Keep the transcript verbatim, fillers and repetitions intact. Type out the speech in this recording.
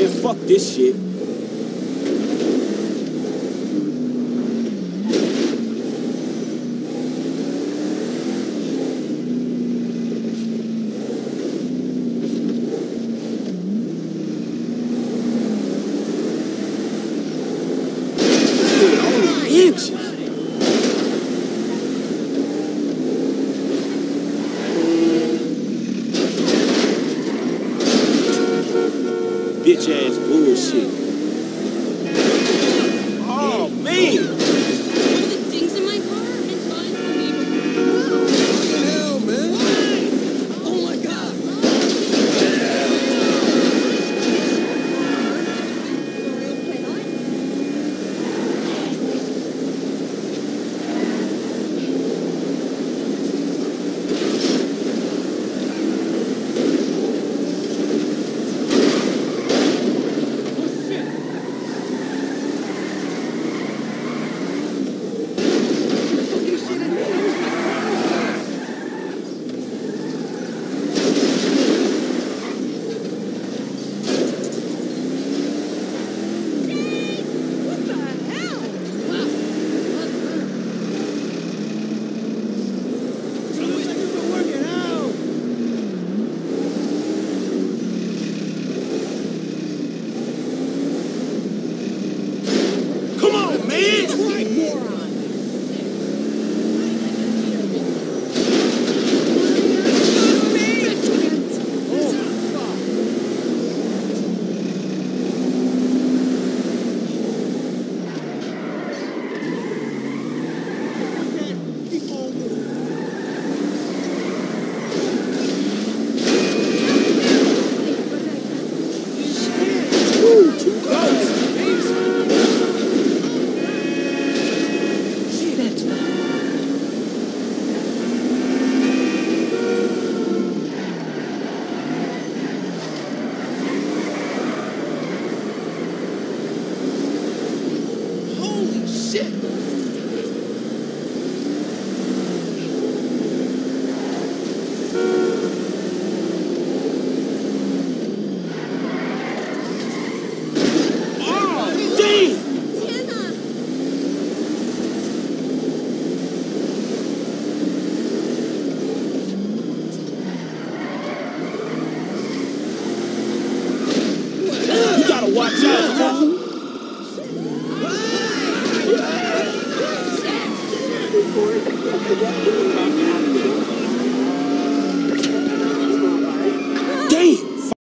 Man, fuck this shit. Inches. Bitch ass bullshit. Oh man. All the things in my car have been fine for me. What the hell, man? Oh my god. Come on, man. Right, moron. Ooh, too close. Holy shit. Damn. You gotta watch out, fool. Before